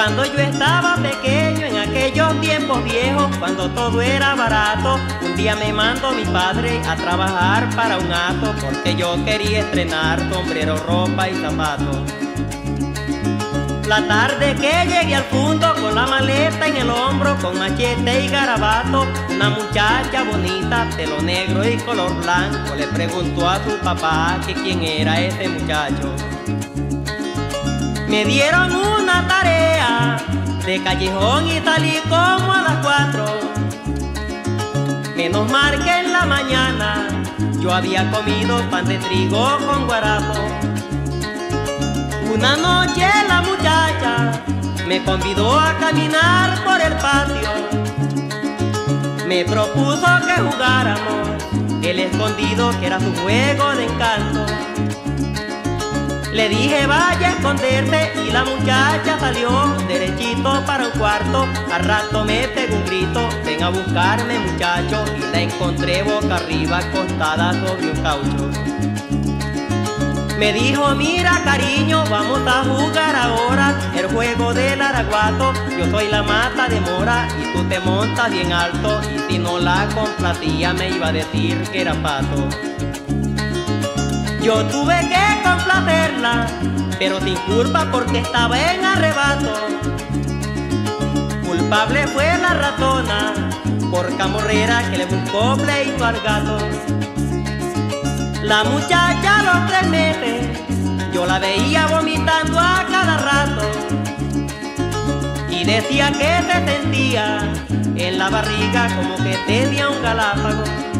Cuando yo estaba pequeño, en aquellos tiempos viejos, cuando todo era barato, un día me mandó mi padre a trabajar para un hato, porque yo quería estrenar sombrero, ropa y zapatos. La tarde que llegué al punto, con la maleta en el hombro, con machete y garabato, una muchacha bonita, pelo negro y color blanco, le preguntó a su papá que quién era ese muchacho. Me dieron una tarea de callejón y salí como a las 4. Menos mal que en la mañana yo había comido pan de trigo con guarapo. Una noche la muchacha me convidó a caminar por el patio. Me propuso que jugáramos el escondido, que era su juego de encanto. Le dije vaya a esconderse y la muchacha salió derechito para un cuarto. Al rato me pegó un grito, ven a buscarme muchacho, y la encontré boca arriba acostada sobre un caucho. Me dijo mira cariño, vamos a jugar ahora el juego del araguato. Yo soy la mata de mora y tú te montas bien alto, y si no la complacía me iba a decir que era pato. Yo tuve que complacerla, pero sin culpa porque estaba en arrebato. Culpable fue la ratona, por camorrera que le buscó pleito al gato. La muchacha a los 3 meses, yo la veía vomitando a cada rato, y decía que se sentía en la barriga como que tenía un galápago.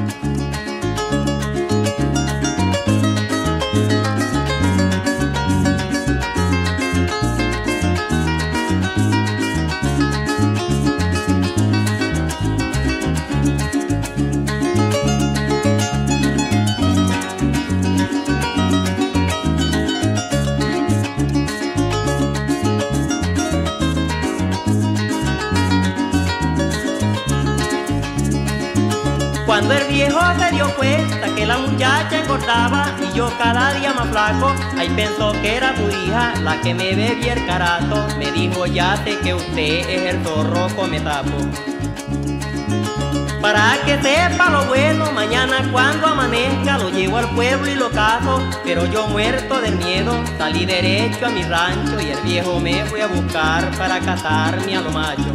Cuando el viejo se dio cuenta que la muchacha engordaba y yo cada día más flaco, ahí pensó que era tu hija la que me bebía el carato. Me dijo ya sé que usted es el zorro come tapo. Para que sepa lo bueno, mañana cuando amanezca lo llevo al pueblo y lo caso. Pero yo muerto del miedo salí derecho a mi rancho, y el viejo me fue a buscar para casarme a lo macho.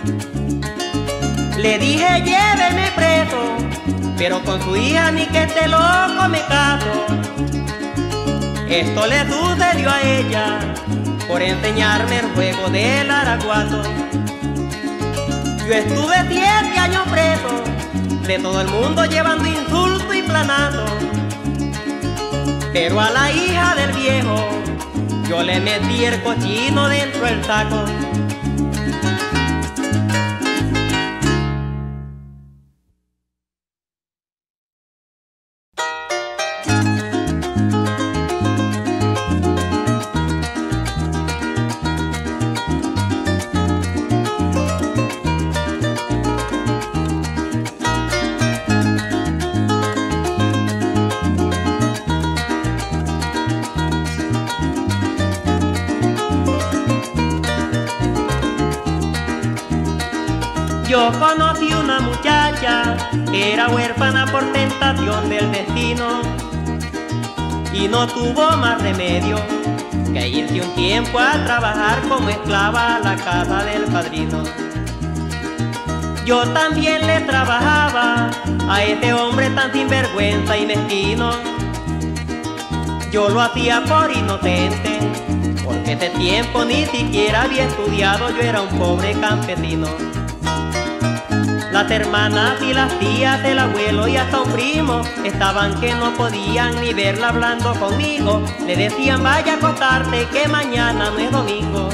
Le dije lléveme preso, pero con su hija ni que este loco me caso. Esto le sucedió a ella por enseñarme el juego del araguato. Yo estuve 7 años preso, de todo el mundo llevando insulto y planazo. Pero a la hija del viejo yo le metí el cochino dentro del saco. Yo conocí una muchacha, era huérfana por tentación del destino, y no tuvo más remedio que irse un tiempo a trabajar como esclava a la casa del padrino. Yo también le trabajaba a ese hombre tan sinvergüenza y mezquino. Yo lo hacía por inocente, porque ese tiempo ni siquiera había estudiado, yo era un pobre campesino. Las hermanas y las tías, el abuelo y hasta un primo estaban que no podían ni verla hablando conmigo. Le decían vaya a acostarte que mañana no es domingo.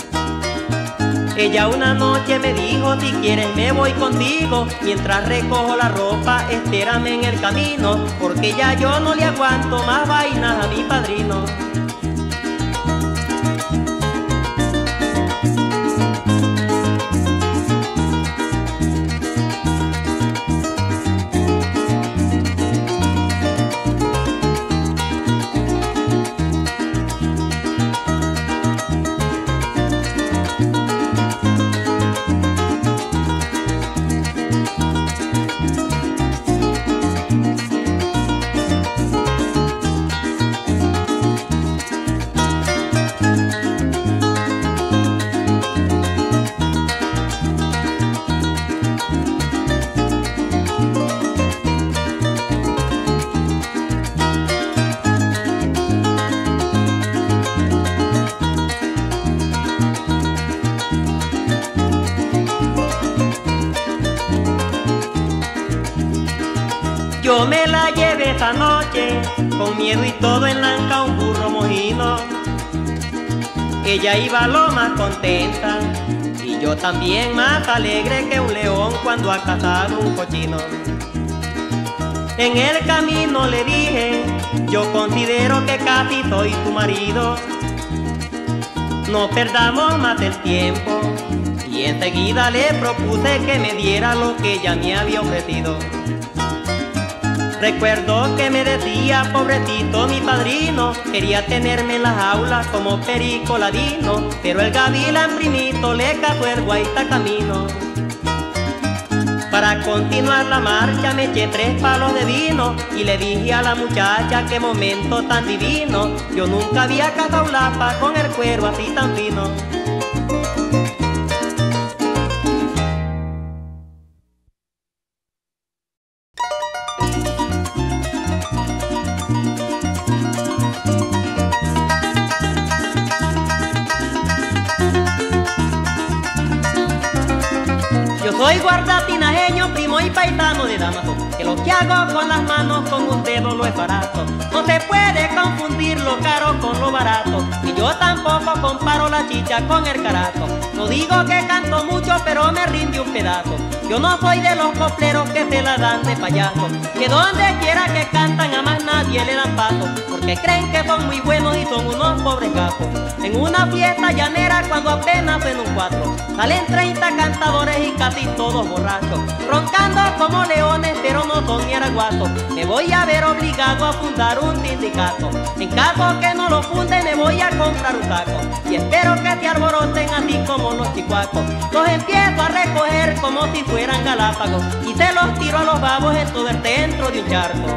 Ella una noche me dijo si quieres me voy contigo, mientras recojo la ropa espérame en el camino, porque ya yo no le aguanto más vainas a mi padrino. Yo me la llevé esa noche, con miedo y todo en lanca un burro mojino. Ella iba lo más contenta, y yo también más alegre que un león cuando ha cazado un cochino. En el camino le dije, yo considero que casi soy tu marido. No perdamos más el tiempo, y enseguida le propuse que me diera lo que ella me había ofrecido. Recuerdo que me decía, pobrecito mi padrino, quería tenerme en la jaula como perico ladino, pero el gavilán primito le cazó el guaita camino. Para continuar la marcha me eché 3 palos de vino y le dije a la muchacha qué momento tan divino. Yo nunca había cazado lapa con el cuero así tan fino. Soy guardatinajeño, primo y paisano de Damaso, que lo que hago con las manos con un dedo lo es barato. No se puede confundir lo caro con lo barato, y yo tampoco comparo la chicha con el carato. No digo que canto mucho, pero me rinde un pedazo. Yo no soy de los copleros que se la dan de payaso, que donde quiera que cantan a más nadie le dan paso, porque creen que son muy buenos y son unos pobres gafos. En una fiesta llanera cuando apenas en un 4, salen 30 cantadores y casi todos borrachos, roncando como leones, pero no son ni araguatos. Me voy a ver obligado a fundar un sindicato. En caso que no lo funde, me voy a comprar un saco, y espero que se alboroten así como los chicuacos. Los empiezo a recoger como si fueran galápagos, y se los tiro a los babos en todo el centro de un charco.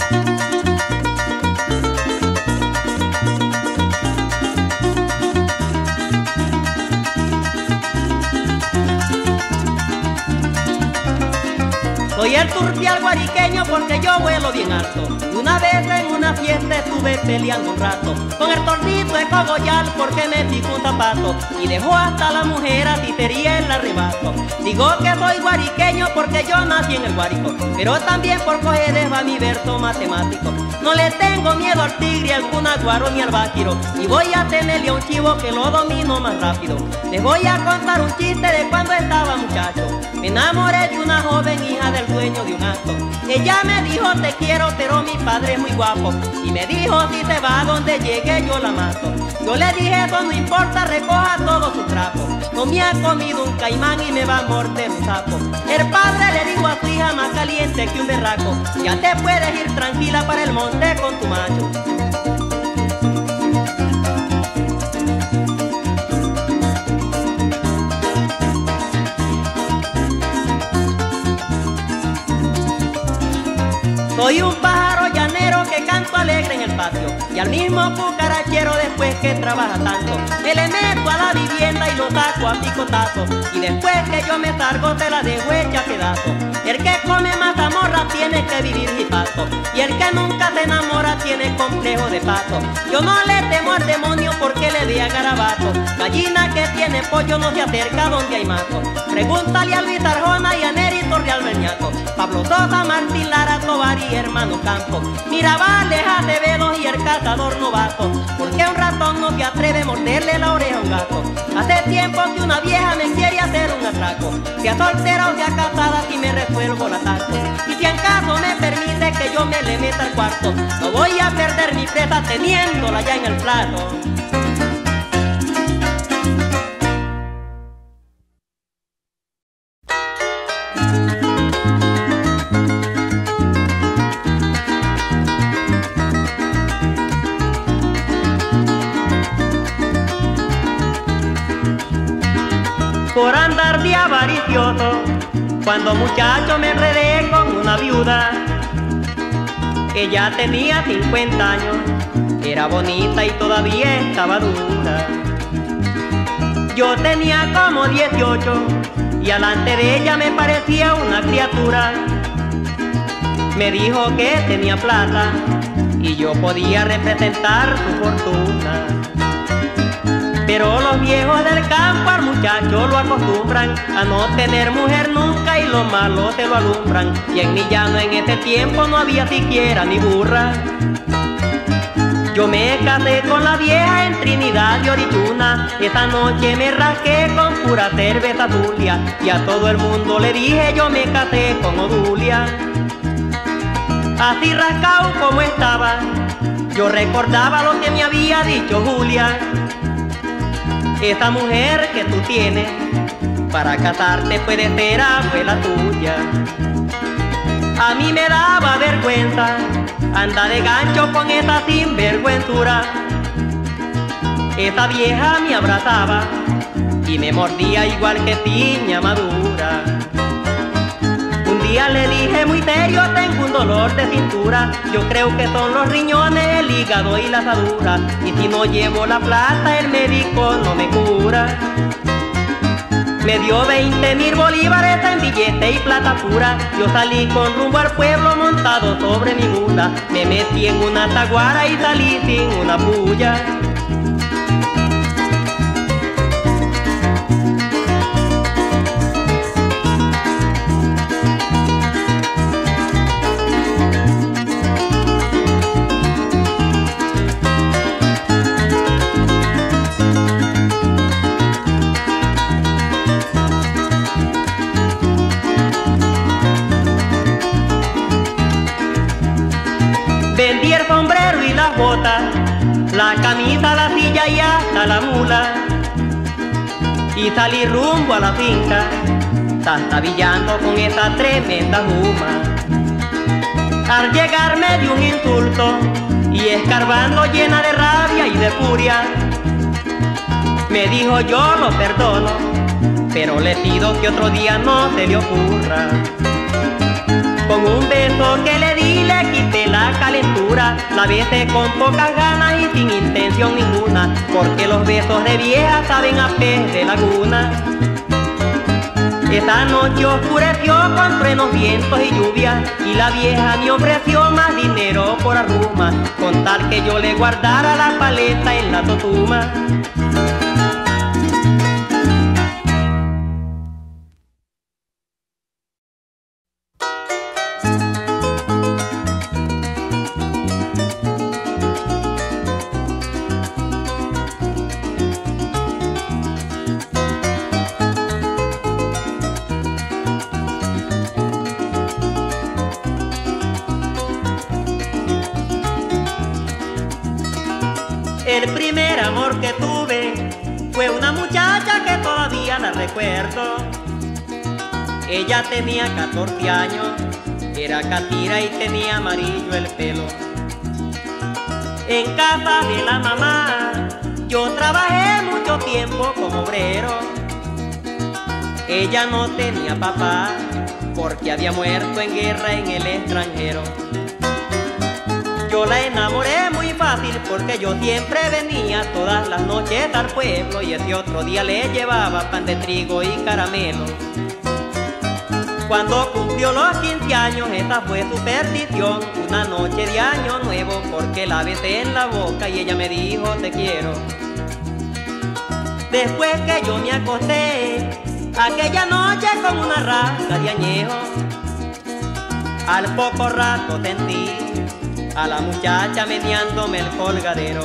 Soy el turpial guariqueño porque yo vuelo bien alto. Y una vez en una fiesta estuve peleando un rato con el tornito de cogollal porque me picó un zapato y dejó hasta la mujer así sería el arrebato. Digo que soy guariqueño porque yo nací en el Guárico, pero también por cogeres va mi verso matemático. No le tengo miedo al tigre, al cunaguaro ni al báquiro, y voy a tenerle a un chivo que lo domino más rápido. Les voy a contar un chiste de cuando estaba muchacho. Me enamoré de una joven hija del dueño de un acto. Ella me dijo te quiero, pero mi padre es muy guapo, y me dijo si se va donde llegue yo la mato. Yo le dije eso no importa, recoja todo su trapo. No me ha comido un caimán y me va a morder un sapo. El padre le dijo a su hija más caliente que un berraco, ya te puedes ir tranquila para el monte con tu macho. Soy un pájaro llanero que canto alegre en el patio, y al mismo cucarachero después que trabaja tanto, me le meto a la vivienda y lo saco a picotazo, y después que yo me salgo se la dejo hecha pedazo. El que come mazamorra tiene que vivir mi paso, y el que nunca se enamora tiene complejo de paso. Yo no le temo al demonio porque le dé a garabato, gallina que tiene pollo no se acerca donde hay mato. Pregúntale a Luis Arjona y a Neri Torreal Berñaco, Pablo Sosa, Martín Lara, Tovar y Hermano Campo, Mirabales, Acevedo y el cazador novato. Porque un ratón no se atreve a morderle la oreja a un gato. Hace tiempo que una vieja me quiere hacer un atraco, sea soltera o sea casada si me resuelvo la taco. Y si en caso me permite que yo me le meta al cuarto, no voy a perder mi presa teniéndola ya en el plato. Por andar de avaricioso, cuando muchacho me enredé con una viuda. Ella tenía 50 años, era bonita y todavía estaba dura. Yo tenía como 18 y alante de ella me parecía una criatura. Me dijo que tenía plata y yo podía representar su fortuna. Pero los viejos del campo al muchacho lo acostumbran a no tener mujer nunca y lo malo se lo alumbran. Y en mi llano en ese tiempo no había siquiera ni burra. Yo me casé con la vieja en Trinidad de Orichuna. Esa noche me rasqué con pura cerveza Zulia y a todo el mundo le dije yo me casé con Odulia. Así rascado como estaba, yo recordaba lo que me había dicho Julia. Esa mujer que tú tienes, para casarte puede ser abuela tuya. A mí me daba vergüenza, anda de gancho con esa sinvergüenzura. Esa vieja me abrazaba y me mordía igual que piña madura. Un día le dije muy serio, tengo un dolor de cintura. Yo creo que son los riñones, el hígado y la asadura. Y si no llevo la plata, el médico no me cura. Me dio 20.000 bolívares en billete y plata pura. Yo salí con rumbo al pueblo montado sobre mi mula. Me metí en una taguara y salí sin una puya. Vendí el sombrero y las botas, la camisa, la silla y hasta la mula. Y salí rumbo a la finca, trastabillando con esa tremenda juma. Al llegar me dio un insulto y escarbando llena de rabia y de furia. Me dijo yo lo perdono, pero le pido que otro día no se le ocurra. Con un beso que le di le quité la calentura. La besé con pocas ganas y sin intención ninguna, porque los besos de vieja saben a pez de laguna. Esa noche oscureció con truenos, vientos y lluvia, y la vieja me ofreció más dinero por arruma, con tal que yo le guardara la paleta en la totuma. El primer amor que tuve fue una muchacha que todavía la recuerdo. Ella tenía 14 años, era catira y tenía amarillo el pelo. En casa de la mamá yo trabajé mucho tiempo como obrero. Ella no tenía papá porque había muerto en guerra en el extranjero. Yo la enamoré muy fácil porque yo siempre venía todas las noches al pueblo y ese otro día le llevaba pan de trigo y caramelo. Cuando cumplió los 15 años, esa fue su perdición, una noche de año nuevo porque la besé en la boca y ella me dijo te quiero. Después que yo me acosté aquella noche con una rasca de añejo, al poco rato sentí a la muchacha meneándome el colgadero.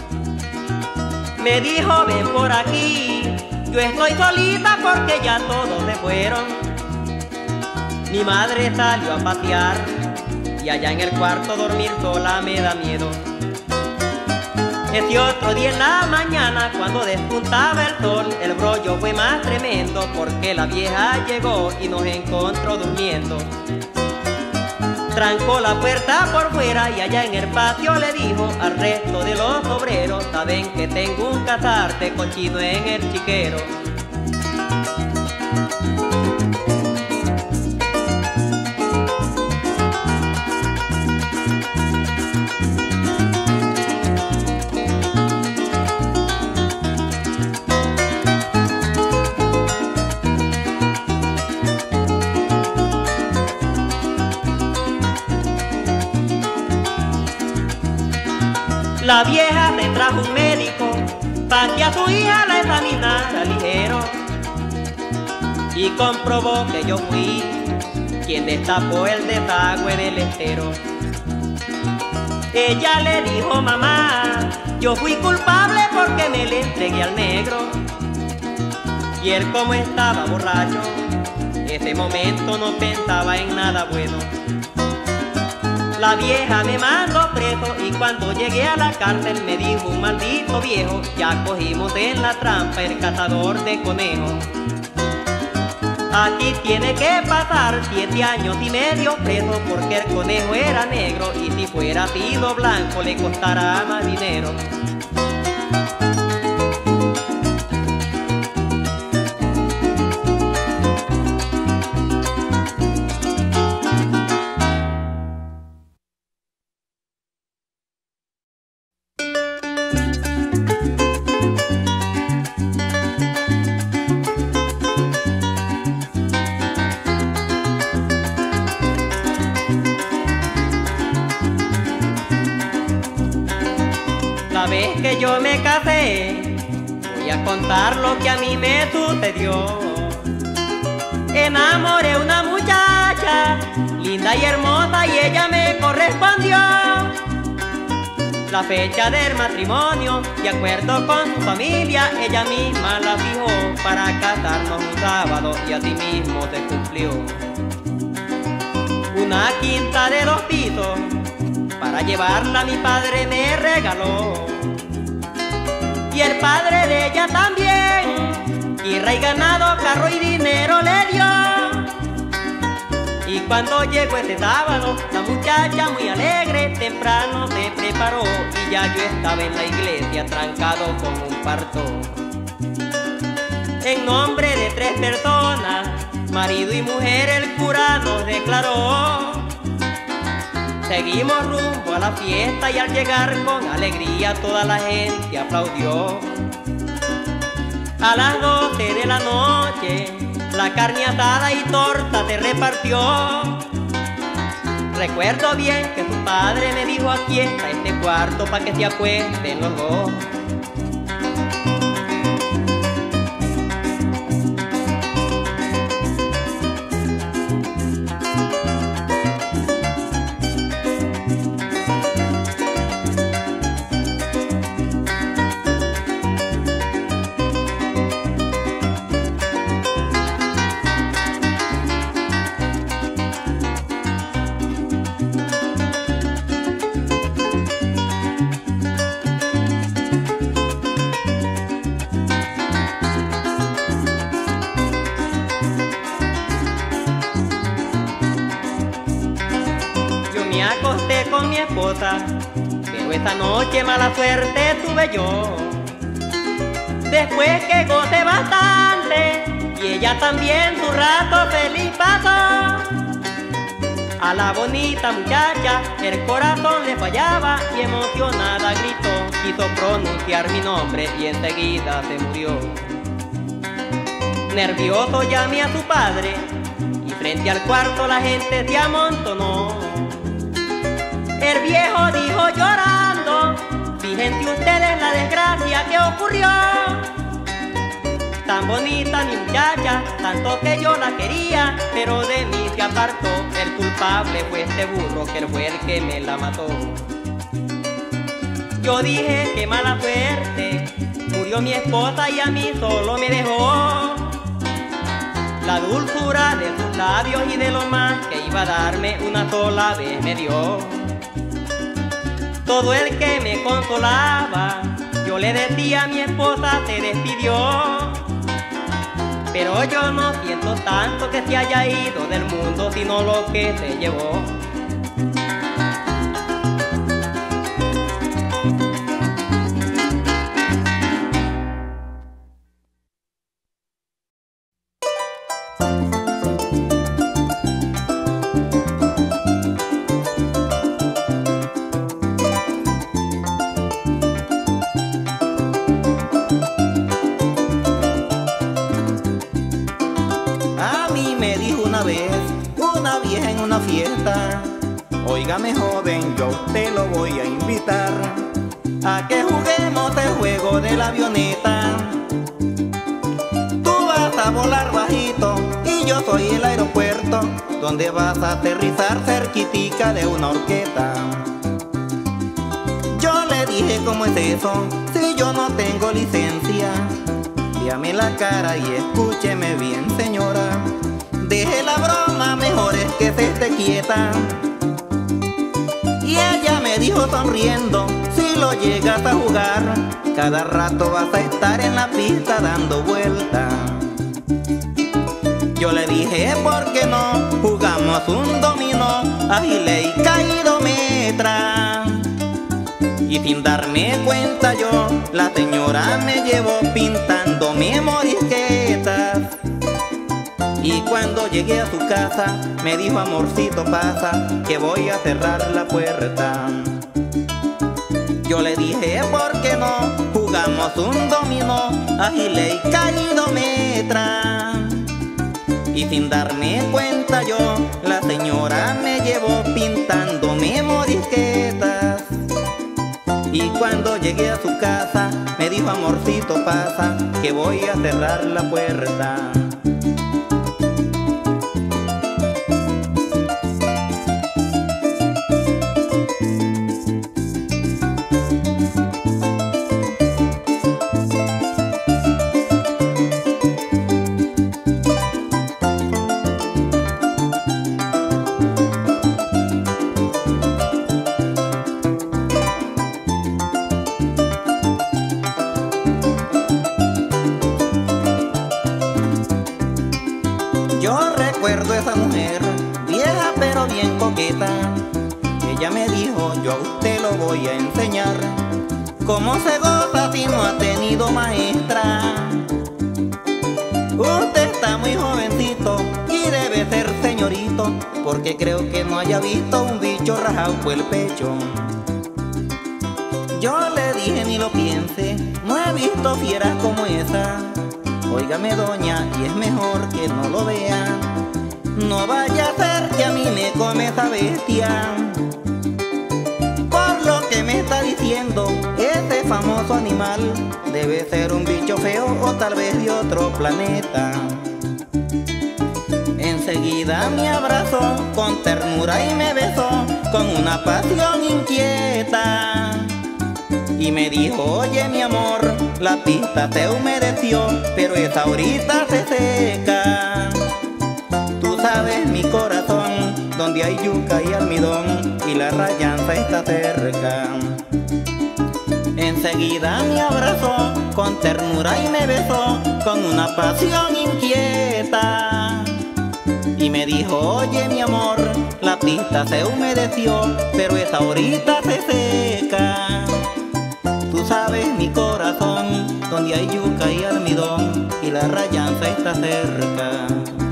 Me dijo ven por aquí, yo estoy solita porque ya todos se fueron. Mi madre salió a pasear y allá en el cuarto dormir sola me da miedo. Ese otro día en la mañana cuando despuntaba el sol, el brollo fue más tremendo porque la vieja llegó y nos encontró durmiendo. Trancó la puerta por fuera y allá en el patio le dijo al resto de los obreros saben que tengo un cazar de cochino en el chiquero. La vieja me trajo un médico pa' que a su hija la examinara ligero, y comprobó que yo fui quien destapó el desagüe del estero. Ella le dijo: mamá, yo fui culpable porque me le entregué al negro. Y él, como estaba borracho, ese momento no pensaba en nada bueno. La vieja me mandó preso y cuando llegué a la cárcel me dijo un maldito viejo: ya cogimos en la trampa el cazador de conejos. Aquí tiene que pasar 7 años y medio preso porque el conejo era negro y si fuera sido blanco le costará más dinero. La vez que yo me casé, voy a contar lo que a mí me sucedió. Enamoré a una muchacha, linda y hermosa, y ella me correspondió. La fecha del matrimonio, de acuerdo con su familia, ella misma la fijó para casarnos un sábado, y así mismo se cumplió. Una quinta de 2 pisos, para llevarla mi padre me regaló. Y el padre de ella también, tierra y ganado, carro y dinero le dio. Y cuando llegó ese sábado, la muchacha muy alegre temprano se preparó, y ya yo estaba en la iglesia trancado con un parto. En nombre de 3 personas, marido y mujer, el cura nos declaró. Seguimos rumbo a la fiesta y al llegar con alegría toda la gente aplaudió. A las 12 de la noche la carne asada y torta se repartió. Recuerdo bien que su padre me dijo: aquí está este cuarto para que se acuesten los dos. Me acosté con mi esposa, pero esa noche mala suerte tuve yo. Después que gocé bastante y ella también su rato feliz pasó. A la bonita muchacha el corazón le fallaba y emocionada gritó. Quiso pronunciar mi nombre y enseguida se murió. Nervioso llamé a su padre y frente al cuarto la gente se amontonó. El viejo dijo llorando: fíjense ustedes la desgracia que ocurrió. Tan bonita mi muchacha, tanto que yo la quería, pero de mí se apartó. El culpable fue este burro, que él fue el que me la mató. Yo dije: qué mala suerte, murió mi esposa y a mí solo me dejó la dulzura de sus labios y de lo más que iba a darme una sola vez me dio. Todo el que me consolaba, yo le decía: mi esposa se despidió. Pero yo no siento tanto que se haya ido del mundo, sino lo que se llevó. Una vieja en una fiesta: óigame joven, yo te lo voy a invitar. a que juguemos el juego de la avioneta. Tú vas a volar bajito y yo soy el aeropuerto donde vas a aterrizar cerquitica de una horqueta. Yo le dije, ¿cómo es eso? Si yo no tengo licencia. Véame la cara y escúcheme bien, señora. Deje la broma, mejor es que se esté quieta. Y ella me dijo sonriendo, si lo llegas a jugar, cada rato vas a estar en la pista dando vueltas. Yo le dije, ¿por qué no jugamos un dominó, agile y caído metra? Y sin darme cuenta yo, la señora me llevó pintándome morisquetas. Y cuando llegué a su casa, me dijo, amorcito, pasa, que voy a cerrar la puerta. Yo le dije, ¿por qué no jugamos un dominó, agile y caído metra? Y sin darme cuenta yo, la señora me llevó pintándome morisquetas. Y cuando llegué a su casa, me dijo, amorcito, pasa, que voy a cerrar la puerta. Yo recuerdo esa mujer, vieja pero bien coqueta. Ella me dijo, yo a usted lo voy a enseñar cómo se goza si no ha tenido maestra. Usted está muy jovencito y debe ser señorito, porque creo que no haya visto un bicho rajado por el pecho. Yo le dije, ni lo piense, no he visto fieras como esa. Óigame, doña, y es mejor que no lo vea. No vaya a ser que a mí me come esa bestia. Por lo que me está diciendo, ese famoso animal debe ser un bicho feo o tal vez de otro planeta. Enseguida me abrazó con ternura y me besó con una pasión inquieta. Y me dijo, oye mi amor, la pista se humedeció, pero esa ahorita se seca. Tú sabes mi corazón, donde hay yuca y almidón, y la rayanza está cerca. Enseguida me abrazó con ternura y me besó con una pasión inquieta. Y me dijo, oye mi amor, la pista se humedeció, pero esa ahorita se seca. Tú sabes mi corazón, donde hay yuca y almidón, y la rayanza está cerca.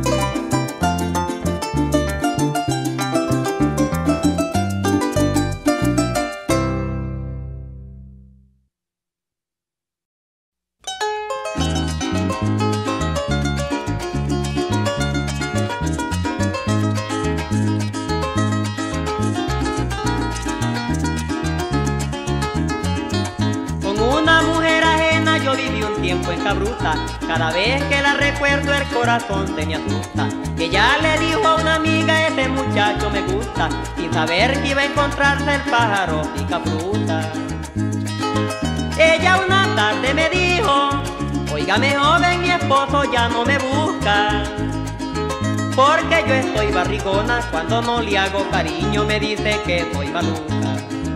En Cabruta, cada vez que la recuerdo el corazón se me asusta. Ella le dijo a una amiga, ese muchacho me gusta, sin saber que iba a encontrarse el pájaro pica fruta. Ella una tarde me dijo, óigame joven, mi esposo ya no me busca, porque yo estoy barrigona, cuando no le hago cariño me dice que soy maluca.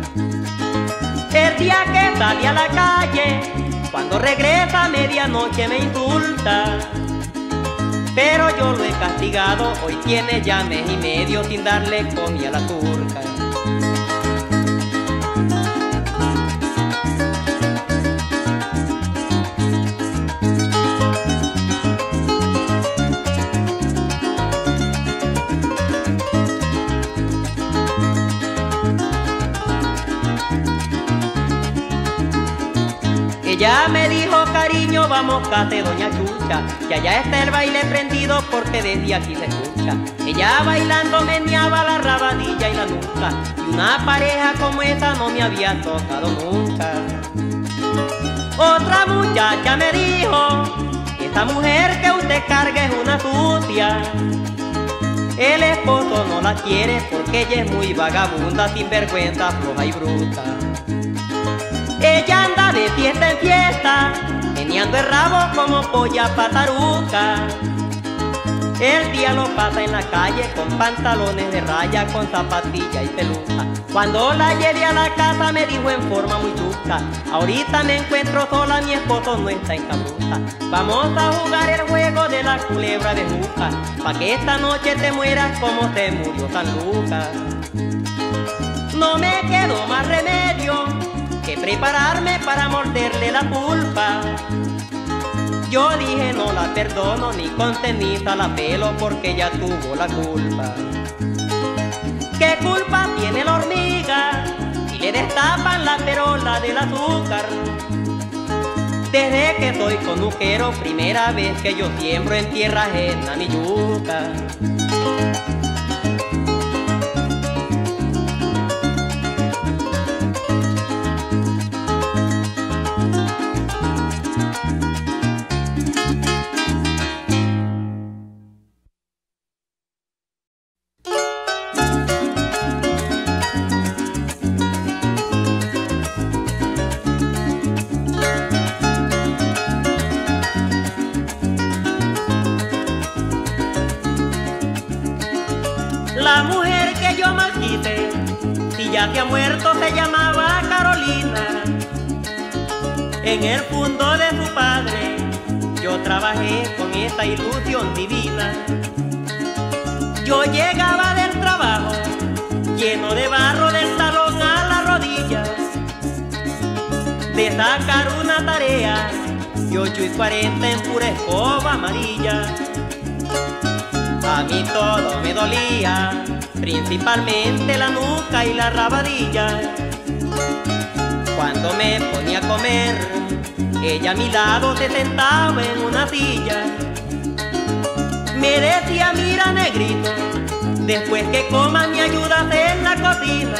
El día que salí a la calle, cuando regresa a medianoche me insulta, pero yo lo he castigado, hoy tiene ya mes y medio sin darle comida a la turca. Ella me dijo, cariño, yo vamos cate doña Chucha, que allá está el baile prendido porque desde aquí se escucha. Ella bailando meneaba la rabadilla y la nuca, y una pareja como esa no me había tocado nunca. Otra muchacha me dijo: esta mujer que usted carga es una sucia. El esposo no la quiere porque ella es muy vagabunda, sinvergüenza, floja y bruta. Ella anda de fiesta en fiesta, meneando el rabo como polla pataruca. El día lo pasa en la calle con pantalones de raya, con zapatilla y peluca. Cuando la llevé a la casa me dijo en forma muy chusca: ahorita me encuentro sola, mi esposo no está en Cabruta. Vamos a jugar el juego de la culebra de Juca, pa' que esta noche te mueras como se murió San Lucas. No me quedó más remedio que prepararme para morderle la pulpa. Yo dije: no la perdono, ni con ceniza la pelo porque ella tuvo la culpa. ¿Qué culpa tiene la hormiga si le destapan la perola del azúcar? Desde que soy conuquero, primera vez que yo siembro en tierra ajena mi yuca. La mujer que yo más quise, si ya se ha muerto, se llamaba Carolina. En el fondo de su padre yo trabajé con esa ilusión divina. Yo llegaba del trabajo lleno de barro del talón a la rodilla, de sacar una tarea de 8:40 en pura escoba amarilla. A mí todo me dolía, principalmente la nuca y la rabadilla. Cuando me ponía a comer, ella a mi lado se sentaba en una silla. Me decía: mira, negrito, después que comas me ayudas en la cocina,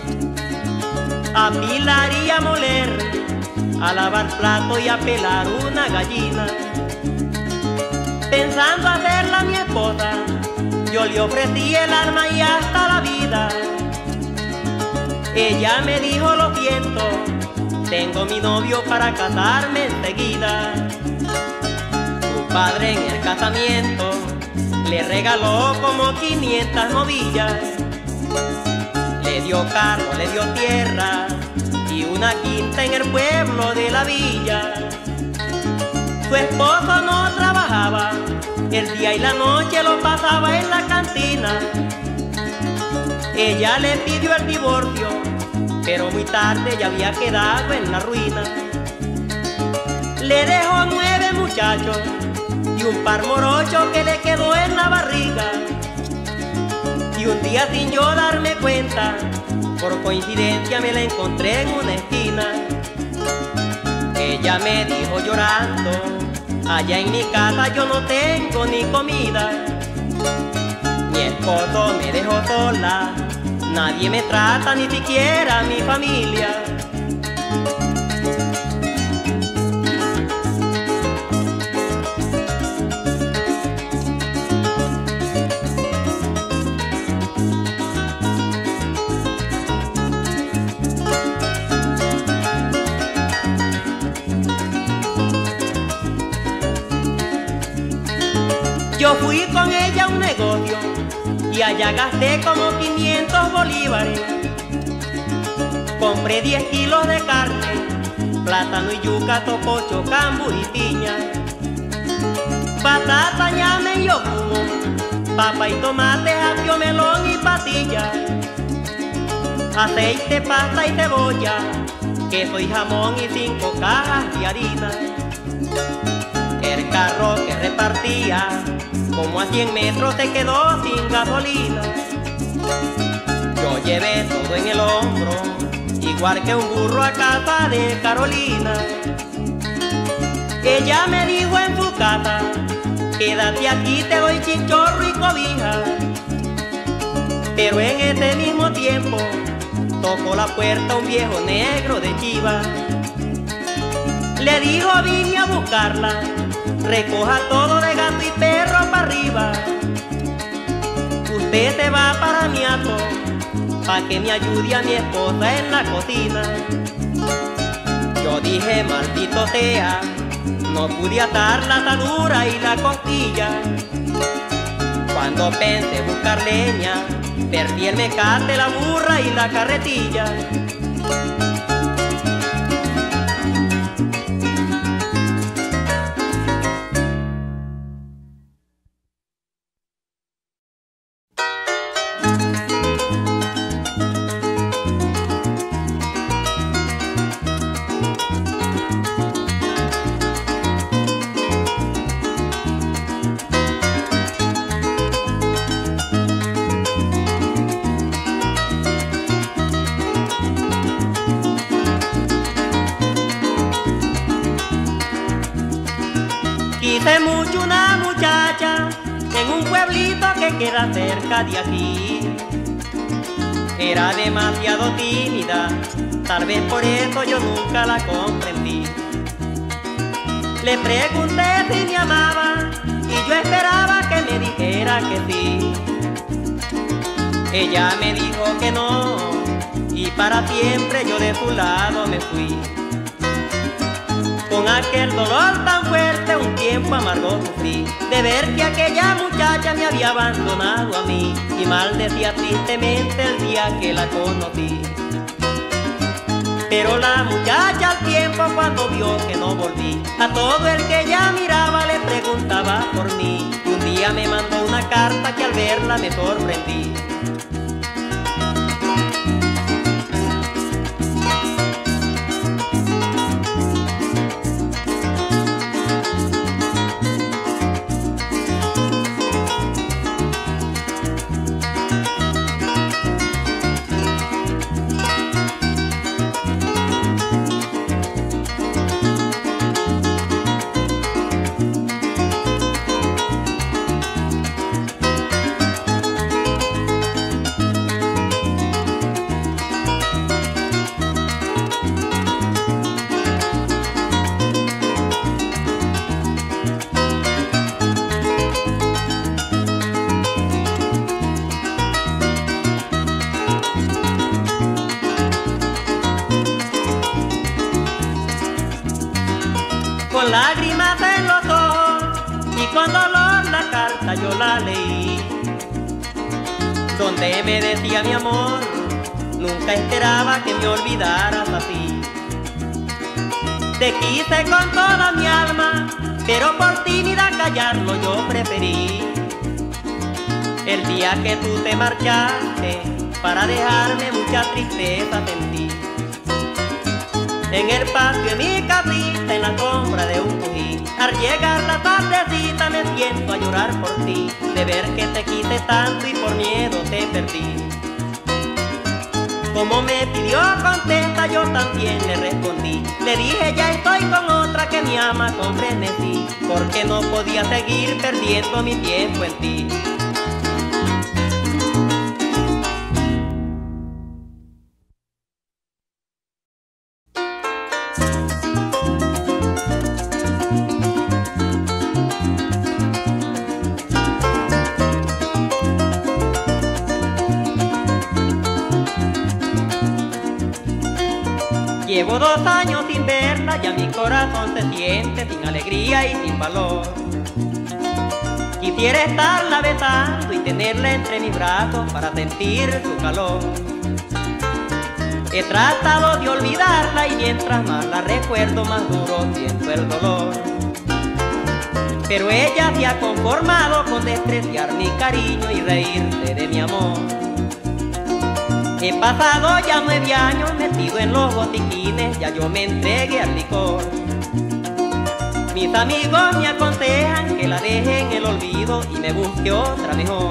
a pilar y a moler, a lavar plato y a pelar una gallina. Pensando hacerla mi esposa, yo le ofrecí el alma y hasta la vida. Ella me dijo: lo siento, tengo mi novio para casarme enseguida. Su padre en el casamiento le regaló como 500 novillas, le dio carro, le dio tierra y una quinta en el pueblo de la villa. Su esposo no trabajaba, el día y la noche lo pasaba en la cantina. Ella le pidió el divorcio, pero muy tarde ya había quedado en la ruina. Le dejó 9 muchachos y un par morocho que le quedó en la barriga. Y un día, sin yo darme cuenta, por coincidencia me la encontré en una esquina. Ella me dijo llorando: allá en mi casa yo no tengo ni comida. Mi esposo me dejó sola, nadie me trata, ni siquiera mi familia. Yo fui con ella a un negocio y allá gasté como 500 bolívares. Compré 10 kilos de carne, plátano y yuca, tococho, cambur y piña, batata, ñame y yocumo, papa y tomate, apio, melón y patilla, aceite, pasta y cebolla, queso y jamón y 5 cajas de harina. El carro que repartía como a 100 metros se quedó sin gasolina. Yo llevé todo en el hombro, igual que un burro a casa de Carolina. Ella me dijo en su casa, quédate aquí, te doy chinchorro y cobija. Pero en ese mismo tiempo tocó la puerta un viejo negro de Chiva. Le dijo, vine a buscarla, recoja todo de gato y perro para arriba. Usted se va para mi ato, pa' que me ayude a mi esposa en la cocina. Yo dije, maldito sea, no pude atar la atadura y la costilla. Cuando pensé buscar leña, perdí el mecate, la burra y la carretilla. Quise mucho una muchacha en un pueblito que queda cerca de aquí. Era demasiado tímida, tal vez por eso yo nunca la comprendí. Le pregunté si me amaba y yo esperaba que me dijera que sí. Ella me dijo que no y para siempre yo de su lado me fui. Con aquel dolor tan fuerte un tiempo amargo sufrí, de ver que aquella muchacha me había abandonado a mí, y maldecía tristemente el día que la conocí. Pero la muchacha al tiempo, cuando vio que no volví, a todo el que ella miraba le preguntaba por mí, y un día me mandó una carta que al verla me sorprendí. Con lágrimas en los ojos y con dolor la carta yo la leí, donde me decía mi amor, nunca esperaba que me olvidaras así. Te quise con toda mi alma, pero por tímida callarlo yo preferí. El día que tú te marchaste, para dejarme mucha tristeza sentí. En el patio de mi casita, en la sombra de un cojín, al llegar la tardecita me siento a llorar por ti, de ver que te quise tanto y por miedo te perdí. Como me pidió contenta, yo también le respondí. Le dije, ya estoy con otra que me ama con frenesí, porque no podía seguir perdiendo mi tiempo en ti. Llevo 2 años sin verla, ya mi corazón se siente sin alegría y sin valor. Quisiera estarla besando y tenerla entre mis brazos para sentir su calor. He tratado de olvidarla y mientras más la recuerdo, más duro siento el dolor. Pero ella se ha conformado con despreciar mi cariño y reírse de mi amor. He pasado ya 9 años metido en los botiquines, ya yo me entregué al licor. Mis amigos me aconsejan que la deje en el olvido y me busque otra mejor.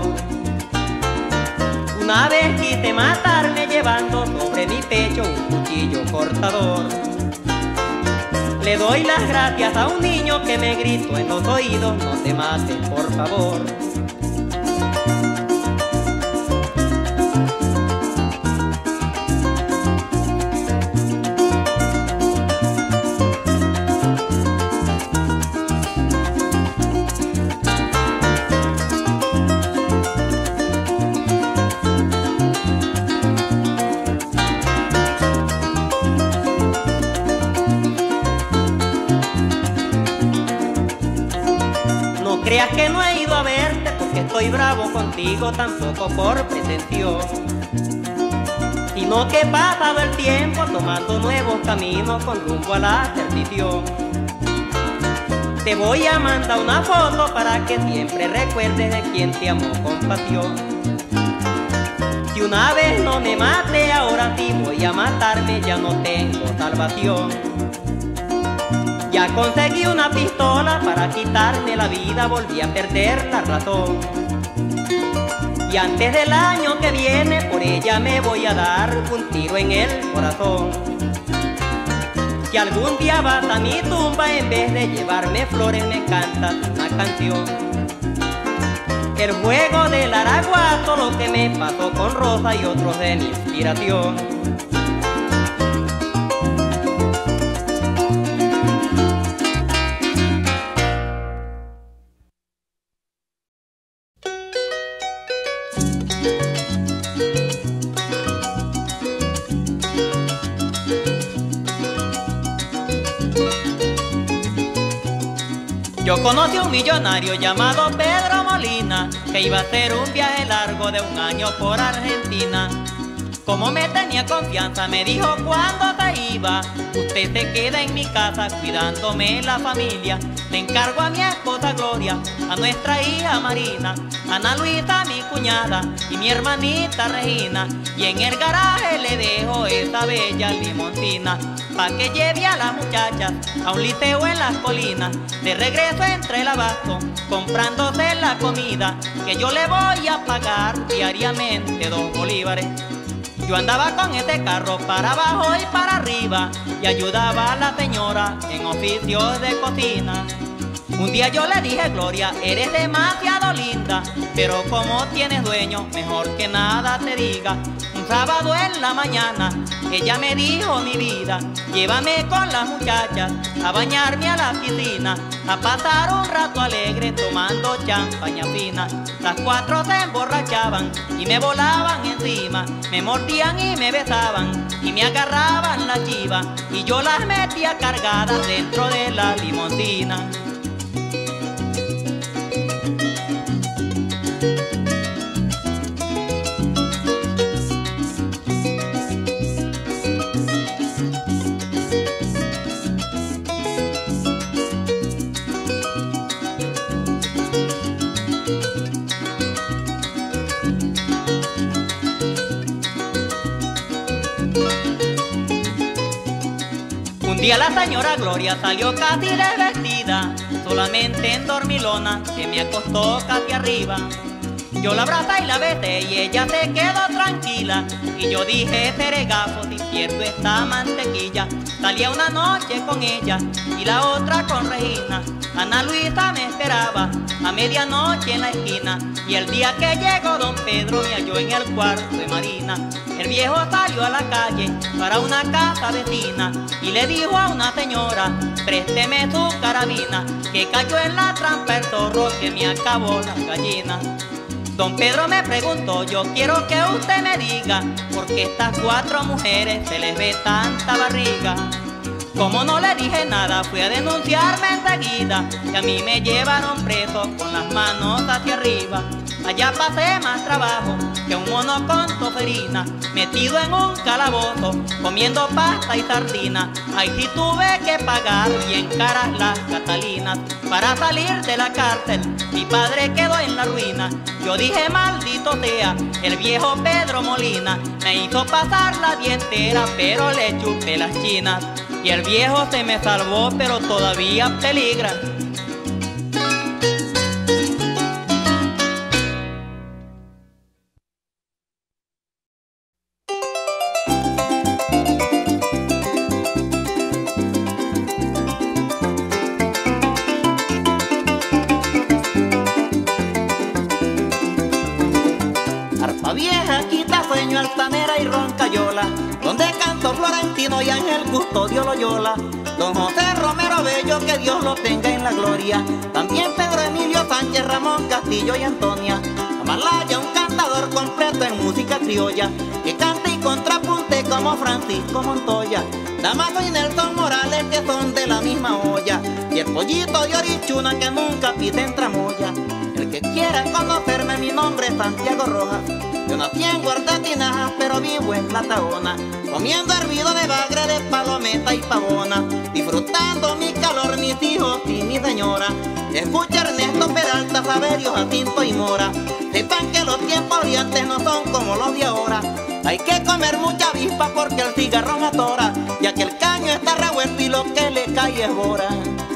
Una vez quise matarme llevando sobre mi pecho un cuchillo cortador. Le doy las gracias a un niño que me gritó en los oídos: no te mates, por favor. Creas que no he ido a verte porque estoy bravo contigo, tampoco por pretensión, sino que he pasado el tiempo tomando nuevos caminos con rumbo a la perdición. Te voy a mandar una foto para que siempre recuerdes de quien te amó con pasión. Si una vez no me maté, ahora sí voy a matarme, ya no tengo salvación. Ya conseguí una pistola para quitarme la vida, volví a perder la razón. Y antes del año que viene por ella me voy a dar un tiro en el corazón. Si algún día vas a mi tumba, en vez de llevarme flores me cantas una canción. El juego del araguato, lo que me pasó con Rosa y otros de mi inspiración. Yo conocí a un millonario llamado Pedro Molina, que iba a hacer un viaje largo de 1 año por Argentina. Como me tenía confianza, me dijo cuando se iba: usted se queda en mi casa cuidándome la familia. Le encargo a mi esposa Gloria, a nuestra hija Marina, Ana Luisa, mi cuñada, y mi hermanita Regina. Y en el garaje le dejo esa bella limoncina, pa' que lleve a las muchachas a un liceo en las colinas. De regreso entre el abasto, comprándose la comida, que yo le voy a pagar diariamente 2 bolívares. Yo andaba con este carro para abajo y para arriba, y ayudaba a la señora en oficios de cocina. Un día yo le dije: Gloria, eres demasiado linda, pero como tienes dueño, mejor que nada te diga. Un sábado en la mañana, ella me dijo: mi vida, llévame con las muchachas a bañarme a la piscina, a pasar un rato alegre tomando champaña fina. Las 4 se emborrachaban y me volaban encima, me mordían y me besaban y me agarraban la chiva, y yo las metía cargadas dentro de la limusina. Un día la señora Gloria salió casi desvestida, solamente en dormilona, que me acostó casi arriba. Yo la abracé y la besé y ella se quedó tranquila, y yo dije: ceregazo, si cierto esta mantequilla. Salía una noche con ella y la otra con Regina. Ana Luisa me esperaba a medianoche en la esquina, y el día que llegó don Pedro me halló en el cuarto de Marina. El viejo salió a la calle para una casa vecina y le dijo a una señora: présteme su carabina, que cayó en la trampa el zorro que me acabó las gallinas. Don Pedro me preguntó: yo quiero que usted me diga, ¿por qué estas 4 mujeres se les ve tanta barriga? Como no le dije nada, fui a denunciarme enseguida, y a mí me llevaron preso con las manos hacia arriba. Allá pasé más trabajo que un mono con toferina, metido en un calabozo, comiendo pasta y sardina. Ay, sí tuve que pagar bien caras las catalinas. Para salir de la cárcel, mi padre quedó en la ruina. Yo dije: maldito sea el viejo Pedro Molina, me hizo pasar la vida entera, pero le chupé las chinas. Y el viejo se me salvó, pero todavía peligra. Manzanera y Roncayola, donde cantó Florentino y Ángel Custodio Loyola. Don José Romero Bello, que Dios lo tenga en la gloria. También Pedro Emilio Sánchez, Ramón Castillo y Antonia. Amalaya, un cantador completo en música criolla, que canta y contrapunte como Francisco Montoya. Damaso y Nelson Morales, que son de la misma olla, y el pollito de Orichuna, que nunca pisa en tramoya. El que quiera conocerme, mi nombre es Santiago Rojas. Yo nací en Huerta-Tinajas, pero vivo en La Tahona, comiendo hervido de bagre, de palometa y pavona, disfrutando mi calor, mis hijos y mi señora. Escucha Ernesto Peralta, Saverio, Jacinto y Mora. Sepan que los tiempos de antes no son como los de ahora. Hay que comer mucha avispa porque el cigarrón atora, ya que el caño está revuelto y lo que le cae es bora.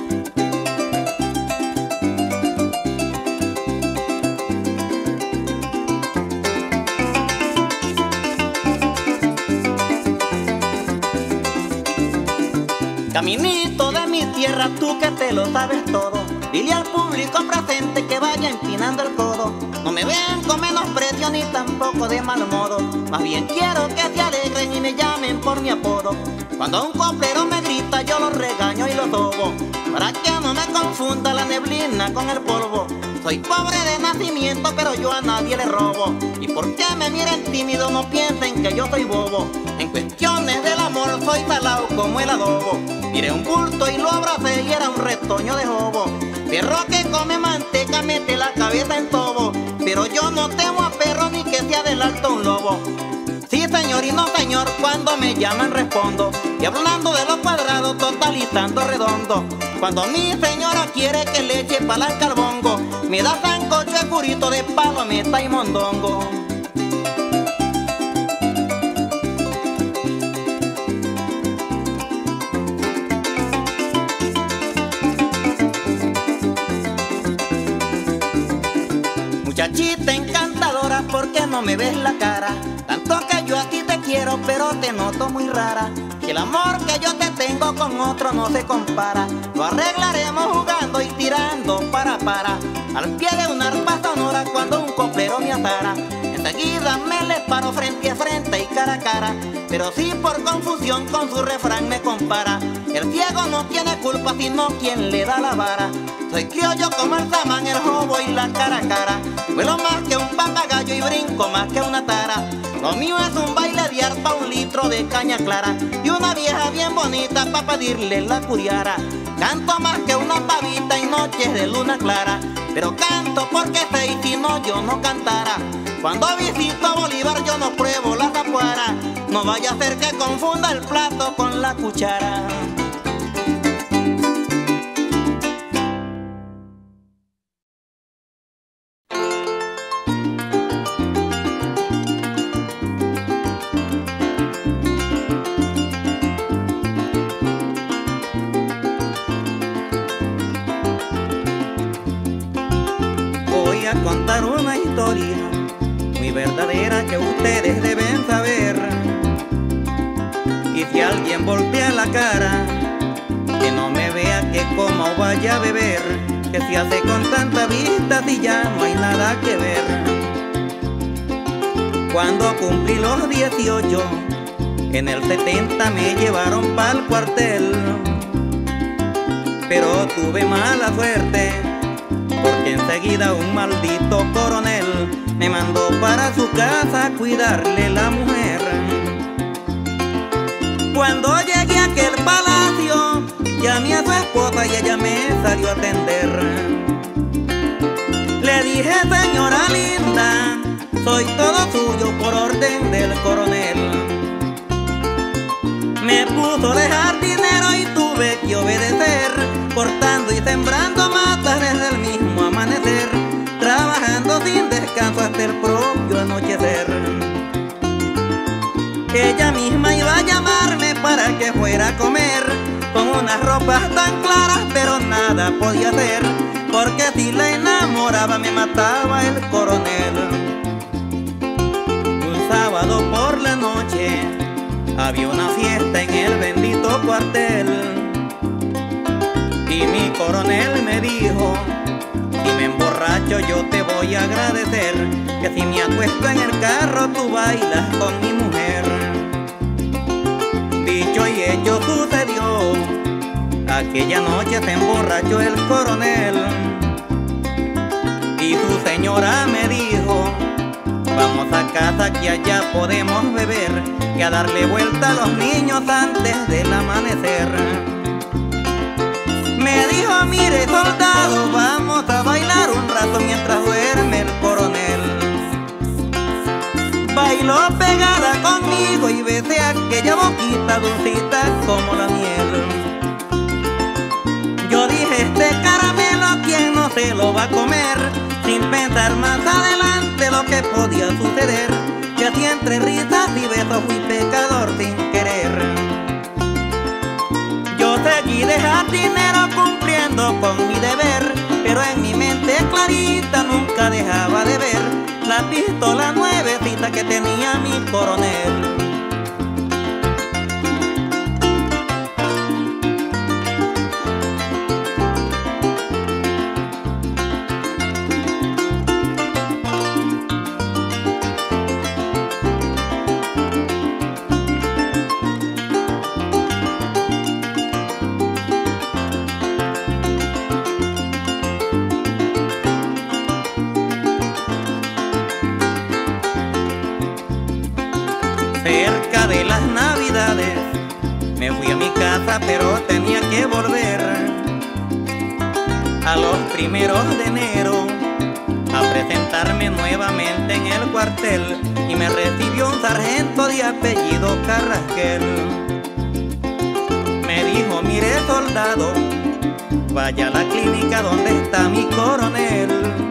Caminito de mi tierra, tú que te lo sabes todo, dile al público presente que vaya empinando el codo. No me vean con menosprecio ni tampoco de mal modo, más bien quiero que se alegren y me llamen por mi apodo. Cuando un coplero me grita yo lo regaño y lo sobo, para que no me confunda la neblina con el polvo. Soy pobre de nacimiento pero yo a nadie le robo, y porque me miren tímido no piensen que yo soy bobo. En cuestiones del amor soy salado como el adobo. Miré un bulto y lo abracé y era un retoño de jobo. Perro que come manteca mete la cabeza en tobo, pero yo no temo a perro ni que sea del alto un lobo. Sí señor y no señor, cuando me llaman respondo, y hablando de lo cuadrado totalizando redondo. Cuando mi señora quiere que le eche palanca al bongo, me da sancocho de curito de palometa y mondongo. Muchachita encantadora, ¿por qué no me ves la cara? Tanto que yo a ti te quiero, pero te noto muy rara. Que el amor que yo te tengo con otro no se compara. Lo arreglaremos jugando y tirando para. Al pie de una arpa sonora cuando un coplero me atara. Enseguida me le paro frente a frente y cara a cara. Pero si por confusión con su refrán me compara. El ciego no tiene culpa sino quien le da la vara. Soy criollo como el samán, el jobo y la cara a cara. Vuelo más que un papagayo y brinco más que una tara. Lo mío es un baile de arpa, 1 litro de caña clara y una vieja bien bonita pa' pedirle la curiara. Canto más que una pavita y noches de luna clara, pero canto porque sé y si no yo no cantara. Cuando visito a Bolívar yo no pruebo la tapuara, no vaya a ser que confunda el plato con la cuchara. Contar una historia muy verdadera que ustedes deben saber. Y si alguien voltea la cara, que no me vea que coma o vaya a beber, que se hace con tanta vista si ya no hay nada que ver. Cuando cumplí los 18, en el 70 me llevaron pa'l cuartel, pero tuve mala suerte porque enseguida un maldito coronel me mandó para su casa a cuidarle la mujer. Cuando llegué a aquel palacio, llamé a su esposa y ella me salió a atender. Le dije: señora linda, soy todo suyo por orden del coronel. Me puso de jardinero y tuve que obedecer, cortando y sembrando matas desde el mismo amanecer, trabajando sin descanso hasta el propio anochecer. Ella misma iba a llamarme para que fuera a comer, con unas ropas tan claras pero nada podía hacer, porque si la enamoraba me mataba el coronel. Un sábado por la noche había una fiesta en el bendito cuartel, y mi coronel me dijo y me emborrachó borracho yo te voy a agradecer, que si me acuesto en el carro tú bailas con mi mujer. Dicho y hecho sucedió, aquella noche se emborrachó el coronel y su señora me dijo: vamos a casa que allá podemos beber, que a darle vuelta a los niños antes del amanecer. Me dijo: mire soldado, vamos a bailar un rato mientras duerme el coronel. Bailó pegada conmigo y besé aquella boquita dulcita como la miel. Yo dije: este caramelo, ¿quién no se lo va a comer? Sin pensar más adelante lo que podía suceder, que así entre risas y besos fui pecador sin querer. Yo seguí de jardinero cumpliendo con mi deber, pero en mi mente clarita nunca dejaba de ver la pistola nuevecita que tenía mi coronel. Cerca de las navidades me fui a mi casa, pero tenía que volver a los primeros de enero a presentarme nuevamente en el cuartel, y me recibió un sargento de apellido Carrasquel. Me dijo: mire soldado, vaya a la clínica donde está mi coronel,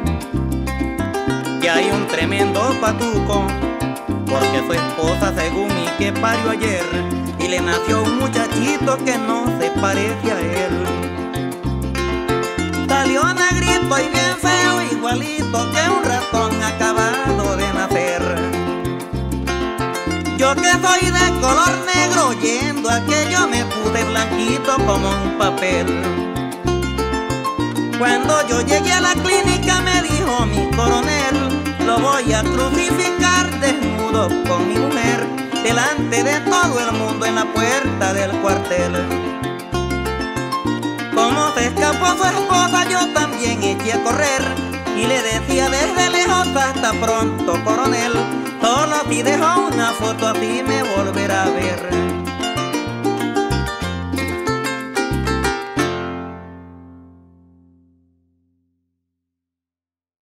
que hay un tremendo patuco, porque su esposa según mí que parió ayer, y le nació un muchachito que no se parece a él. Salió negrito y bien feo, igualito que un ratón acabado de nacer. Yo que soy de color negro, oyendo aquello me puse blanquito como un papel. Cuando yo llegué a la clínica me dijo mi coronel: lo voy a crucificar desnudo con mi mujer, delante de todo el mundo en la puerta del cuartel. Como se escapó su esposa, yo también eché a correr, y le decía desde lejos: hasta pronto, coronel, solo si dejó una foto así me volverá a ver.